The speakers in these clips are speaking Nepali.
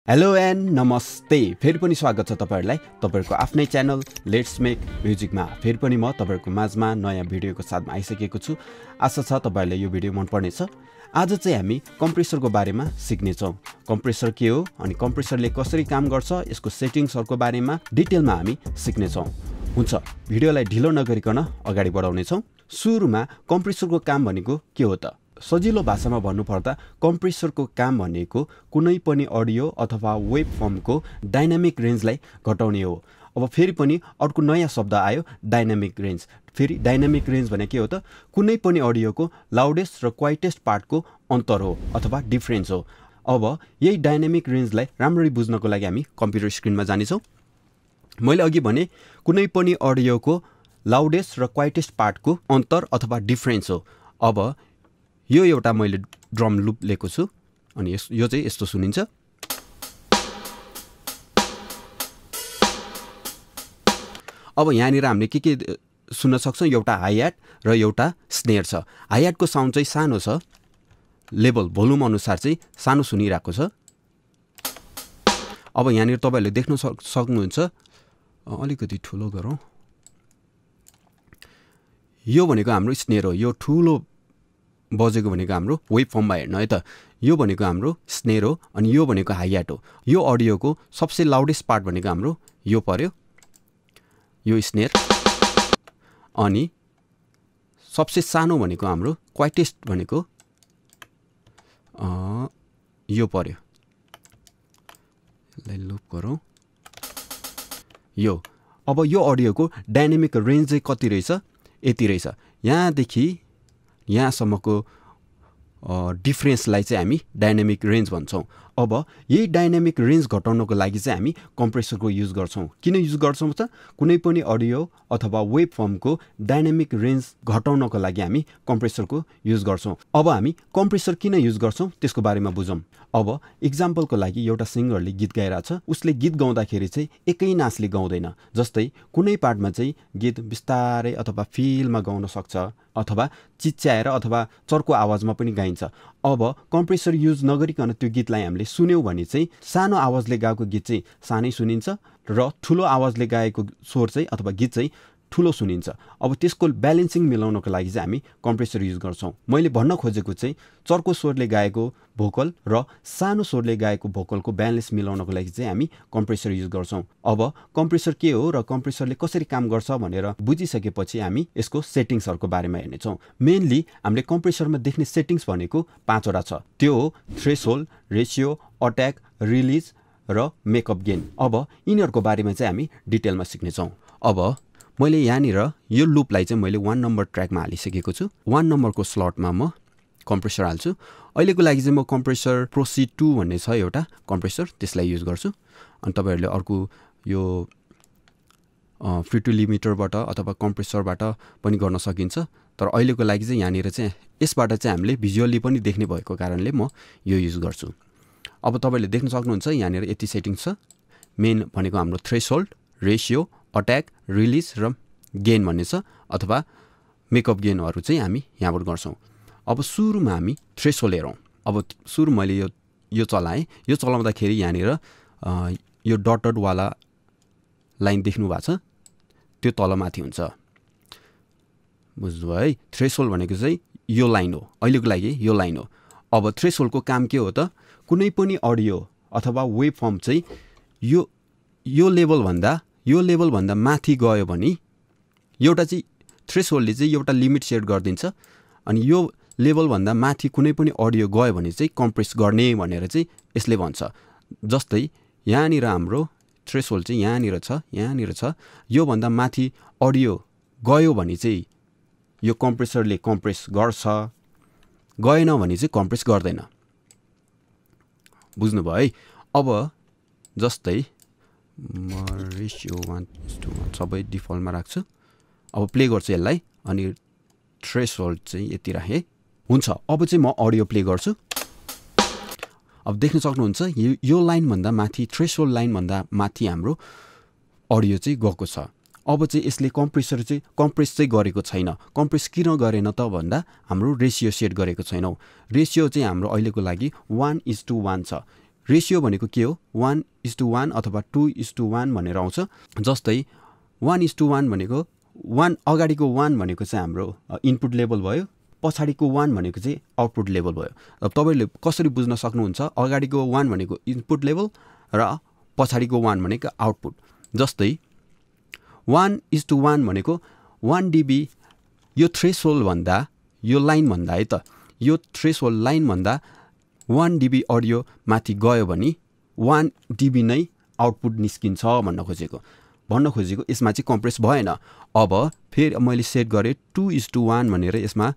हेलो एन्ड नमस्ते। फेरि पनि स्वागत छ तपाईहरुलाई तपाईहरुको आफ्नै च्यानल लेट्स मेक म्युजिकमा। फेरि पनि म तपाईहरुको माझमा नयाँ भिडियोको साथमा आइसकेको छु। आशा छ तपाईहरुलाई यो भिडियो मन पर्नेछ। आज चाहिँ हामी कम्प्रेसरको बारेमा सिक्ने छौं। कम्प्रेसर के हो अनि कम्प्रेसरले कसरी काम गर्छ, यसको सेटिङ्सहरुको बारेमा डिटेलमा हामी सिक्ने छौं। हुन्छ, भिडियोलाई ढिलो नगरिकन अगाडि बढाउने छौं। सुरुमा कम्प्रेसरको काम भनेको के हो त? सजिलो भाषामा भन्नुपर्दा कम्प्रेसरको काम भनेको कुनै पनि अडियो अथवा वेभ फर्मको डाइनामिक रेन्जलाई घटाउने हो। अब फेरि पनि अर्को नयाँ शब्द आयो, डाइनामिक रेन्ज। फेरि डाइनामिक रेन्ज भने के हो त? कुनै पनि अडियोको लाउडेस्ट र क्वाइटेस्ट पार्टको अन्तर हो अथवा डिफरेन्स हो। अब यही डाइनामिक रेन्जलाई राम्ररी बुझ्नको लागि हामी कम्प्युटर स्क्रिनमा जानेछौँ। मैले अघि भने कुनै पनि अडियोको लाउडेस्ट र क्वाइटेस्ट पार्टको अन्तर अथवा डिफरेन्स हो। अब यो एउटा मैले ड्रम लुप लिएको छु अनि यो चाहिँ यस्तो सुनिन्छ। अब यहाँनिर हामीले के सुन्न सक्छौँ? एउटा हाई ह्याट र एउटा स्नेयर छ। हाई ह्याटको साउन्ड चाहिँ सानो छ, लेभल भोल्युम अनुसार चाहिँ सानो सुनिरहेको छ। अब यहाँनिर तपाईहरुले देख्न सक्नुहुन्छ, अलिकति ठुलो गरौँ। यो भनेको हाम्रो स्नेयर हो। यो ठुलो बजेको भनेको हाम्रो वेभ फर्ममा हेर्नु है त। यो भनेको हाम्रो स्नेयर हो अनि यो भनेको हाई ह्याट हो। यो अडियोको सबसे लाउडेस्ट पार्ट भनेको हाम्रो यो पर्यो, यो स्नेयर, अनि सबसे सानो भनेको हाम्रो क्वाइटेस्ट भनेको यो पर्यो। यसलाई लुप गरौँ। यो अब यो अडियोको डाइनामिक रेन्ज चाहिँ कति रहेछ? यति रहेछ। यहाँदेखि यहाँसम्मको डिफरेन्सलाई चाहिँ हामी डाइनामिक रेन्ज भन्छौँ। अब यही डाइनामिक रेन्ज घटाउनको लागि चाहिँ हामी कम्प्रेसरको युज गर्छौँ। किन युज गर्छौँ त? कुनै पनि अडियो अथवा वेभ फर्मको डाइनामिक रेन्ज घटाउनको लागि हामी कम्प्रेसरको युज गर्छौँ। अब हामी कम्प्रेसर किन युज गर्छौँ त्यसको बारेमा बुझौँ। अब इक्जाम्पलको लागि एउटा सिङ्गरले गीत गाइरहेछ, उसले गीत गाउँदाखेरि चाहिँ एकै नाचले गाउँदैन। जस्तै कुनै पार्टमा चाहिँ गीत बिस्तारै अथवा फिलमा गाउन सक्छ अथवा चिच्याएर अथवा चर्को आवाजमा पनि गाइन्छ। अब कम्प्रेसर युज नगरिकन त्यो गीतलाई हामीले सुन्यौँ भने चाहिँ सानो आवाजले गाएको गीत चाहिँ सानै सुनिन्छ र ठुलो आवाजले गाएको स्वर चाहिँ अथवा गीत चाहिँ ठुलो सुनिन्छ। अब त्यसको ब्यालेन्सिङ मिलाउनको लागि चाहिँ हामी कम्प्रेसर युज गर्छौँ। मैले भन्न खोजेको चाहिँ चर्को स्वरले गाएको भोकल र सानो स्वरले गाएको भोकलको ब्यालेन्स मिलाउनको लागि चाहिँ हामी कम्प्रेसर युज गर्छौँ। अब कम्प्रेसर के हो र कम्प्रेसरले कसरी काम गर्छ भनेर बुझिसकेपछि हामी यसको सेटिङ्सहरूको बारेमा हेर्नेछौँ। मेनली हामीले कम्प्रेसरमा देख्ने सेटिङ्स भनेको 5 वटा छ। त्यो हो थ्रेसहोल्ड, रेसियो, अट्याक, रिलिज र मेकअप गेन। अब यिनीहरूको बारेमा चाहिँ हामी डिटेलमा सिक्नेछौँ। अब मैले यहाँनिर यो लुपलाई चाहिँ मैले 1 नम्बर ट्र्याकमा हालिसकेको छु। 1 नम्बरको स्लटमा म कम्प्रेसर हाल्छु। अहिलेको लागि चाहिँ म कम्प्रेसर प्रोसी 2 भन्ने छ एउटा कम्प्रेसर, त्यसलाई युज गर्छु। अनि तपाईहरुले अर्को यो फ्री टु लिमिटरबाट अथवा कम्प्रेसरबाट पनि गर्न सकिन्छ। तर अहिलेको लागि चाहिँ यहाँनिर चाहिँ यसबाट चाहिँ हामीले भिजुअली पनि देख्ने भएको कारणले म यो युज गर्छु। अब तपाईहरुले देख्न सक्नुहुन्छ यहाँनिर यति सेटिङ्स छ। मेन भनेको हाम्रो थ्रेसहोल्ड, रेसियो, अट्याक, रिलिज र गेन भन्ने छ अथवा मेकअप गेनहरू चाहिँ हामी यहाँबाट गर्छौँ। अब सुरुमा हामी थ्रेसहोल्ड हेरौँ। अब सुरु मैले यो चलाएँ। यो चलाउँदाखेरि यहाँनिर यो डटडवाला लाइन देख्नु भएको छ, त्यो तलमाथि हुन्छ। बुझ्नुभयो है? थ्रेसहोल्ड भनेको चाहिँ यो लाइन हो। अहिलेको लागि यो लाइन हो। अब थ्रेसहोल्डको काम के हो त? कुनै पनि अडियो अथवा वेभ फर्म चाहिँ यो लेभलभन्दा माथि गयो भने एउटा चाहिँ थ्रेसहोल्डले चाहिँ एउटा लिमिट सेट गरिदिन्छ अनि यो लेभलभन्दा माथि कुनै पनि अडियो गयो भने चाहिँ कम्प्रेस गर्ने भनेर चाहिँ यसले भन्छ। जस्तै यहाँनिर हाम्रो थ्रेसहोल्ड चाहिँ यहाँनिर छ। योभन्दा माथि अडियो गयो भने चाहिँ यो कम्प्रेसरले कम्प्रेस गर्छ, गएन भने चाहिँ कम्प्रेस गर्दैन। बुझ्नुभयो है? अब जस्तै म रेसियो 1:1 सबै डिफल्टमा राख्छु। अब प्ले गर्छु यसलाई अनि थ्रेसहोल्ड चाहिँ यति राखेँ। हुन्छ, अब चाहिँ म अडियो प्ले गर्छु। अब देख्न सक्नुहुन्छ यो लाइनभन्दा माथि, थ्रेसहोल्ड लाइनभन्दा माथि हाम्रो अडियो चाहिँ गएको छ। अब चाहिँ यसले कम्प्रेस चाहिँ गरेको छैन। कम्प्रेस किन गरेन त भन्दा हाम्रो रेसियो सेट गरेको छैनौँ। रेसियो चाहिँ हाम्रो अहिलेको लागि 1:1 छ। रेसियो भनेको के हो 1:1 अथवा 2:1 भनेर आउँछ। जस्तै 1:1 भनेको 1 अगाडिको 1 भनेको चाहिँ हाम्रो इनपुट लेभल भयो, पछाडिको 1 भनेको चाहिँ आउटपुट लेभल भयो। अब तपाईले कसरी बुझ्न सक्नुहुन्छ अगाडिको 1 भनेको इनपुट लेभल र पछाडिको 1 भनेको आउटपुट। जस्तै 1:1 भनेको 1 dB यो थ्रेसहोल्ड भन्दा यो लाइन भन्दा है त यो थ्रेसहोल्ड लाइन भन्दा 1 dB अडियो माथि गयो भने 1 dB नै आउटपुट निस्किन्छ भन्न खोजेको यसमा चाहिँ कम्प्रेस भएन। अब फेरि मैले सेट गरे 2:1 भनेर यसमा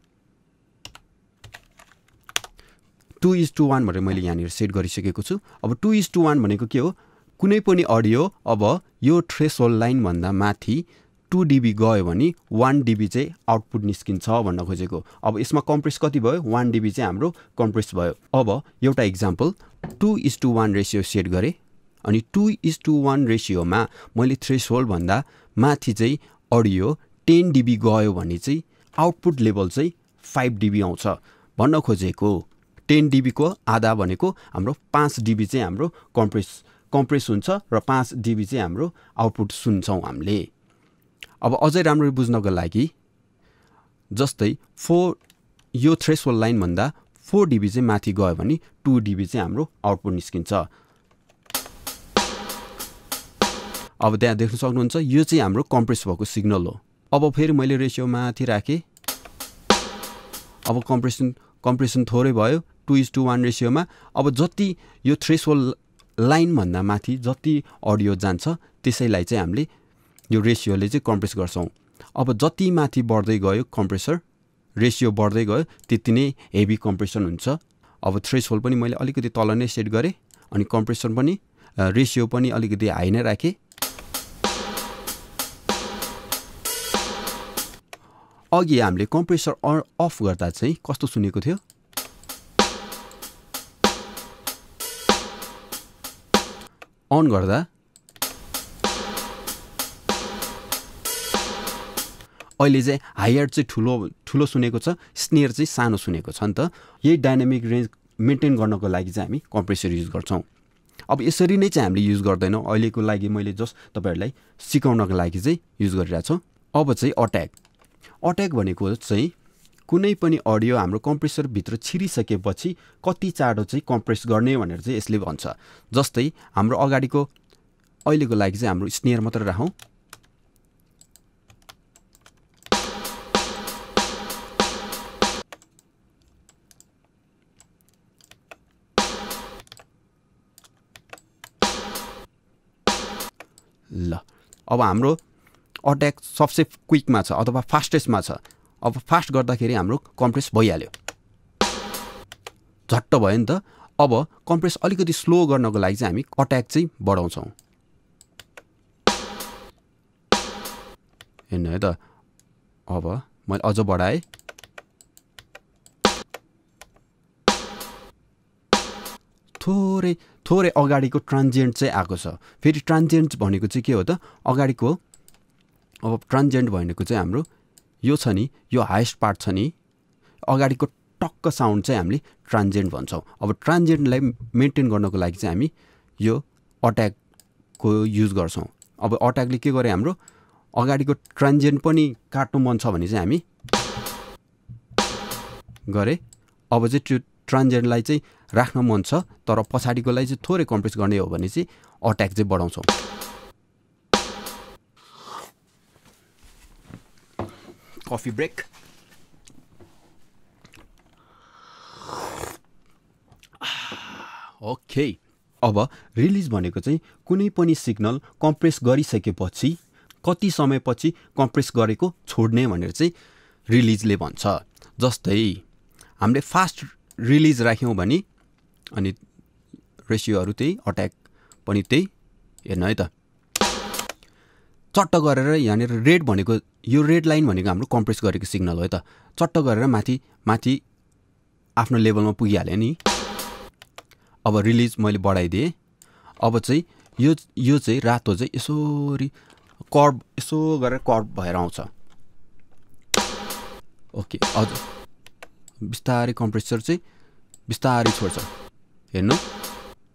2:1 भनेर मैले यहाँनिर सेट गरिसकेको छु। अब 2:1 भनेको के हो कुनै पनि अडियो अब यो थ्रेसहोल्ड लाइन भन्दा माथि 2 dB गयो भने 1 dB चाहिँ आउटपुट निस्किन्छ भन्न खोजेको। अब यसमा कम्प्रेस कति भयो 1 dB चाहिँ हाम्रो कम्प्रेस भयो। अब एउटा इक्जाम्पल 2:1 रेसियो सेट गरे अनि 2:1 रेसियोमा मैले थ्रेसहोल्ड भन्दा माथि चाहिँ अडियो 10 dB गयो भने चाहिँ आउटपुट लेभल चाहिँ 5 dB आउँछ भन्न खोजेको। 10 dB को आधा भनेको हाम्रो 5 dB चाहिँ हाम्रो कम्प्रेस हुन्छ र 5 dB चाहिँ हाम्रो आउटपुट सुन्छौँ हामीले। अब अझै राम्रो बुझ्नको लागि जस्तै 4 यो थ्रेसहोल्ड लाइन भन्दा 4 dB चाहिँ माथि गयो भने 2 dB चाहिँ हाम्रो आउटपुट निस्किन्छ। अब त्यहाँ देख्न सक्नुहुन्छ यो चाहिँ हाम्रो कम्प्रेस भएको सिग्नल हो। अब फेरि मैले रेसियो माथि राखेँ। अब कम्प्रेसन थोरै भयो 2:1 रेसियोमा। अब जति यो थ्रेसहोल्ड लाइन भन्दा माथि जति अडियो जान्छ त्यसैलाई चाहिँ हामीले यो रेसियोले चाहिँ कम्प्रेस गर्छौँ। अब जति माथि बढ्दै गयो कम्प्रेसर रेसियो बढ्दै गयो त्यति नै हेभी कम्प्रेसन हुन्छ। अब थ्रेसहोल्ड पनि मैले अलिकति तल नै सेट गरेँ अनि कम्प्रेसन पनि रेसियो पनि अलिकति हाई नै राखेँ। अघि हामीले कम्प्रेसर अफ गर्दा चाहिँ कस्तो सुनेको थियो अन गर्दा अहिले चाहिँ हायर चाहिँ ठुलो सुनेको छ, स्नेयर चाहिँ सानो सुनेको छ नि त। यही डाइनामिक रेन्ज मेन्टेन गर्नको लागि चाहिँ हामी कम्प्रेसर युज गर्छौँ। अब यसरी नै चाहिँ हामीले युज गर्दैनौँ, अहिलेको लागि मैले जस्ट तपाईहरुलाई सिकाउनको लागि चाहिँ युज गरिरहेको छु। अब चाहिँ अट्याक भनेको चाहिँ कुनै पनि अडियो हाम्रो कम्प्रेसर भित्र छिरिसकेपछि कति चाँडो चाहिँ कम्प्रेस गर्ने भनेर चाहिँ यसले भन्छ। जस्तै हाम्रो अगाडिको अहिलेको लागि चाहिँ हाम्रो स्नेयर मात्र राखौँ। ल अब हाम्रो अट्याक सबसे क्विकमा छ अथवा फास्टेस्टमा छ। अब फास्ट गर्दाखेरि हाम्रो कम्प्रेस भइहाल्यो, झट्ट भयो नि त। अब कम्प्रेस अलिकति स्लो गर्नको लागि चाहिँ हामी अट्याक चाहिँ बढाउँछौँ। हेर्नु है त, अब मैले अझ बढाएँ। थोरै अगाडिको ट्रान्जिएन्ट चाहिँ आएको छ। फेरि ट्रान्जिएन्ट भनेको चाहिँ के हो त अगाडिको। अब ट्रान्जिएन्ट भनेको चाहिँ हाम्रो यो छ नि, यो हाइएस्ट पार्ट छ नि, अगाडिको टक्क साउन्ड चाहिँ हामीले ट्रान्जिएन्ट भन्छौँ। अब ट्रान्जिएन्टलाई मेन्टेन गर्नको लागि चाहिँ हामी यो अट्याकको युज गर्छौँ। अब अट्याकले के गरे हाम्रो अगाडिको ट्रान्जिएन्ट पनि काट्नु मन छ भने चाहिँ हामी गरे। अब चाहिँ त्यो ट्रान्जिएन्टलाई चाहिँ राख्न मन छ तर पछाडिकोलाई चाहिँ थोरै कम्प्रेस गर्ने हो भने चाहिँ अट्याक चाहिँ बढाउँछौँ। Coffee break. ओके, अब रिलिज भनेको चाहिँ कुनै पनि सिग्नल कम्प्रेस गरिसकेपछि कति समयपछि कम्प्रेस गरेको छोड्ने भनेर चाहिँ रिलिजले भन्छ। जस्तै हामीले फास्ट रिलिज राख्यौँ भने अनि रेसियोहरू त्यही, अट्याक पनि त्यही। हेर्नु है त, चट्ट गरेर यहाँनिर रेड भनेको यो रेड लाइन भनेको हाम्रो कम्प्रेस गरेको सिग्नल हो है त। चट्ट गरेर माथि आफ्नो लेभलमा पुगिहाल्यो नि। अब रिलिज मैले बढाइदिएँ। अब चाहिँ यो चाहिँ रातो चाहिँ यसरी कर्भ यसो गरेर कर्भ भएर आउँछ। ओके, अझ बिस्तारै कम्प्रेसर चाहिँ बिस्तारै छोड्छ। हेर्नु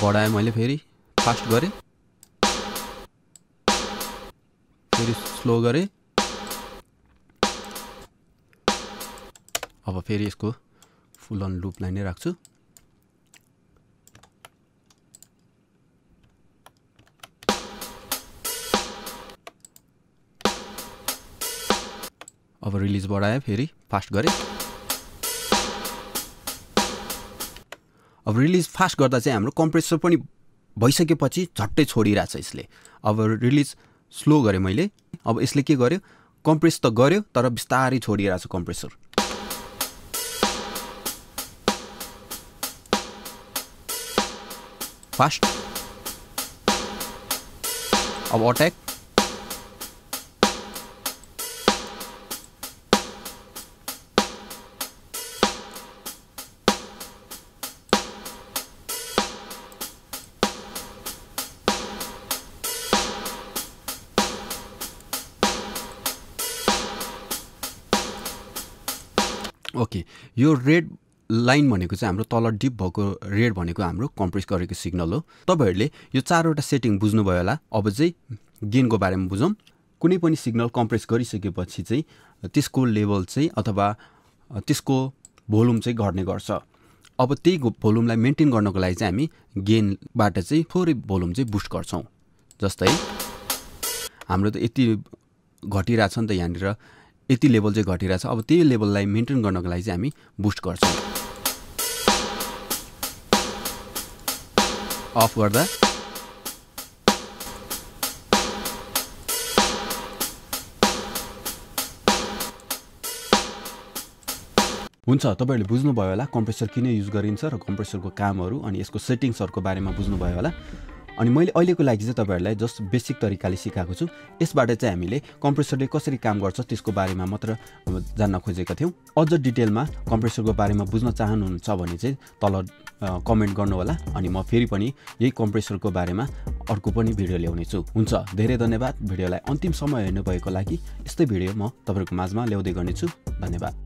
बढाएँ मैले, फेरि फास्ट गरेँ, फेरि स्लो गरेँ। अब फेरि यसको फुल अन लुपलाई नै राख्छु। अब रिलिज बढाएँ, फेरि फास्ट गरेँ। अब रिलिज फास्ट गर्दा चाहिँ हाम्रो कम्प्रेसर पनि भइसकेपछि झट्टै छोडिरहेछ यसले। अब रिलिज स्लो गरेँ मैले। अब यसले के गर्यो, कम्प्रेस त गर्यो तर बिस्तारै छोडिरहेछ कम्प्रेसर। फास्ट। अब अट्याक। ओके, यो रेड लाइन भनेको चाहिँ हाम्रो तल डिप भएको रेड भनेको हाम्रो कम्प्रेस गरेको सिग्नल हो। तपाईहरुले यो चारवटा सेटिङ बुझ्नुभयो होला। अब चाहिँ गेनको बारेमा बुझौँ। कुनै पनि सिग्नल कम्प्रेस गरिसकेपछि चाहिँ त्यसको लेभल चाहिँ अथवा त्यसको भोल्युम चाहिँ घट्ने गर्छ। अब त्यही भोल्युमलाई मेन्टेन गर्नको लागि चाहिँ हामी गेनबाट चाहिँ थोरै भोल्युम चाहिँ बुस्ट गर्छौँ। जस्तै हाम्रो त यति घटिरहेछ नि त, यहाँनिर यति लेभल चाहिँ घटिरहेछ। अब त्यही लेभललाई मेन्टेन गर्नको लागि चाहिँ हामी बुस्ट गर्छौँ। अफ गर्दा हुन्छ। तपाईहरुले बुझ्नुभयो होला कम्प्रेसर किन युज गरिन्छ र कम्प्रेसरको कामहरू अनि यसको सेटिङ्सहरूको बारेमा बुझ्नुभयो होला। अनि मैले अहिलेको लागि चाहिँ तपाईहरुलाई जस्ट बेसिक तरिकाले सिकाएको छु। यसबाट चाहिँ हामीले कम्प्रेसरले कसरी काम गर्छ त्यसको बारेमा मात्र जान्न खोजेका थियौँ। अझ डिटेलमा कम्प्रेसरको बारेमा बुझ्न चाहनुहुन्छ भने चाहिँ तल कमेन्ट गर्नु होला। अनि म फेरि पनि यही कम्प्रेसरको बारेमा अर्को पनि भिडियो ल्याउने छु। हुन्छ, धेरै धन्यवाद। भिडियोलाई अन्तिमसम्म हेर्नु भएको लागि। यस्तै भिडियो म तपाईहरुको माझमा ल्याउँदै गर्नेछु। धन्यवाद।